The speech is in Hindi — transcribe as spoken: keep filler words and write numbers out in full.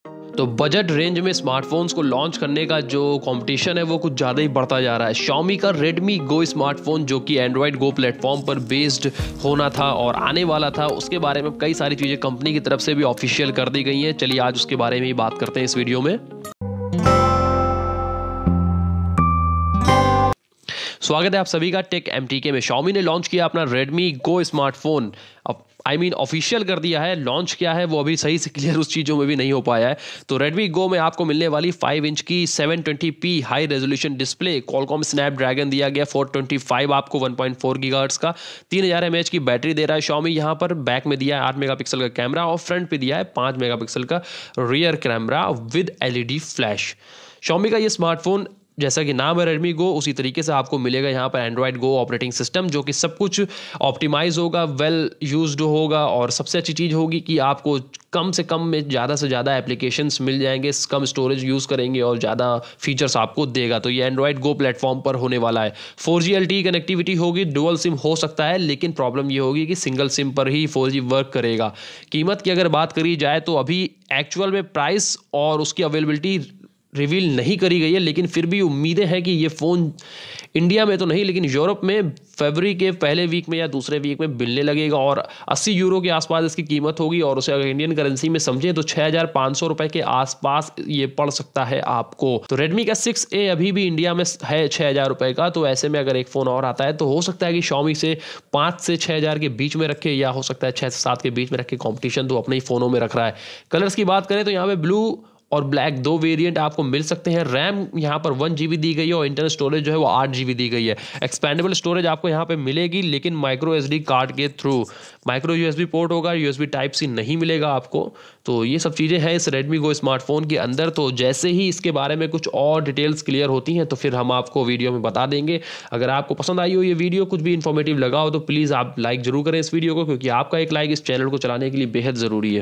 तो बजट रेंज में स्मार्टफोन्स को लॉन्च करने का जो कंपटीशन है वो कुछ ज़्यादा ही बढ़ता जा रहा है। Xiaomi का Redmi Go स्मार्टफोन जो कि Android Go प्लेटफॉर्म पर बेस्ड होना था और आने वाला था, उसके बारे में कई सारी चीज़ें कंपनी की तरफ से भी ऑफिशियल कर दी गई हैं। चलिए आज उसके बारे में ही बात करते हैं इस वीडियो में। स्वागत है आप सभी का टेक एमटीके में। Xiaomi ने लॉन्च किया अपना Redmi Go स्मार्टफोन। अब आई मीन ऑफिशियल कर दिया है। लॉन्च क्या है वो अभी सही से क्लियर उस चीज़ों में भी नहीं हो पाया है। तो Redmi Go में आपको मिलने वाली फाइव इंच की seven twenty p high resolution display, Qualcomm Snapdragon दिया गया फोर ट्वेंटी फाइव आपको वन पॉइंट फोर गीगाहर्ट्ज का, तीन हज़ार एमएएच की बैटरी दे रहा है Xiaomi। यहाँ पर बैक में दिया है आठ मेगापिक्सल का कैमरा और फ्रंट पे दिया है पाँच मेगापिक्सल का rear camera with LED flash. Xiaomi का ये स्मार्टफोन जैसा कि नाम है Redmi Go, उसी तरीके से आपको मिलेगा यहाँ पर Android Go ऑपरेटिंग सिस्टम, जो कि सब कुछ ऑप्टिमाइज होगा, वेल यूज्ड होगा और सबसे अच्छी चीज़ होगी कि आपको कम से कम में ज़्यादा से ज़्यादा एप्लीकेशंस मिल जाएंगे, कम स्टोरेज यूज़ करेंगे और ज़्यादा फीचर्स आपको देगा। तो ये Android Go प्लेटफॉर्म पर होने वाला है। Four G L T E connectivity होगी, डुअल सिम हो सकता है, लेकिन प्रॉब्लम ये होगी कि सिंगल सिम पर ही फोर जी वर्क करेगा। कीमत की अगर बात करी जाए तो अभी एक्चुअल में प्राइस और उसकी अवेलेबिलिटी रिवील नहीं करी गई है, लेकिन फिर भी उम्मीदें हैं कि ये फ़ोन इंडिया में तो नहीं लेकिन यूरोप में फरवरी के पहले वीक में या दूसरे वीक में मिलने लगेगा और अस्सी यूरो के आसपास इसकी कीमत होगी। और उसे अगर इंडियन करेंसी में समझें तो छः हज़ार पाँच सौ रुपये के आसपास ये पड़ सकता है आपको। तो रेडमी का सिक्स ए अभी भी इंडिया में है छः हज़ार रुपये का। तो ऐसे में अगर एक फ़ोन और आता है तो हो सकता है कि Xiaomi से पाँच से छः हज़ार के बीच में रखे, या हो सकता है छः से सात के बीच में रखे। कॉम्पिटिशन तो अपने ही फ़ोनों में रख रहा है। कलर्स की बात करें तो यहाँ पे ब्लू और ब्लैक दो वेरिएंट आपको मिल सकते हैं। रैम यहाँ पर वन जी बी दी गई है और इंटरनल स्टोरेज जो है वो आठ जी बी दी गई है। एक्सपेंडेबल स्टोरेज आपको यहाँ पे मिलेगी, लेकिन माइक्रो एस डी कार्ड के थ्रू। माइक्रो यूएसबी पोर्ट होगा, यूएसबी टाइप सी नहीं मिलेगा आपको। तो ये सब चीज़ें हैं इस Redmi Go स्मार्टफोन के अंदर। तो जैसे ही इसके बारे में कुछ और डिटेल्स क्लियर होती हैं तो फिर हम आपको वीडियो में बता देंगे। अगर आपको पसंद आई हो ये वीडियो, कुछ भी इन्फॉर्मेटिव लगा हो, तो प्लीज़ आप लाइक जरूर करें इस वीडियो को, क्योंकि आपका एक लाइक इस चैनल को चलाने के लिए बेहद ज़रूरी है।